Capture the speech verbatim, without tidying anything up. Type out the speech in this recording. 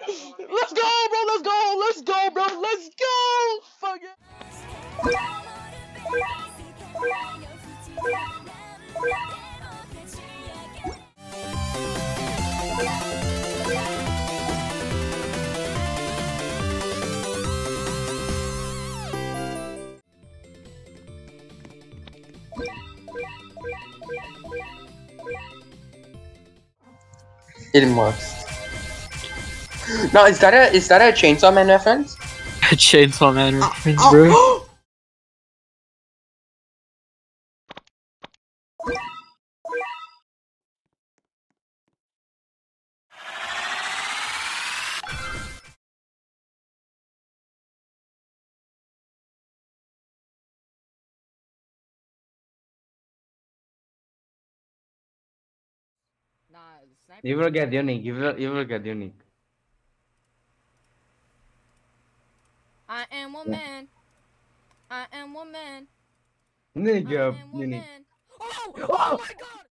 Let's go, bro. Let's go. Let's go, bro. Let's go. Fuck it. It marks. Now, is that a is that a Chainsaw Man reference? Chainsaw Man reference, Oh, bro. oh. Nah, the sniper. You will get unique. You will you will get unique. I am woman. I am woman. I Nigga, am unique. woman. Oh! Oh my god!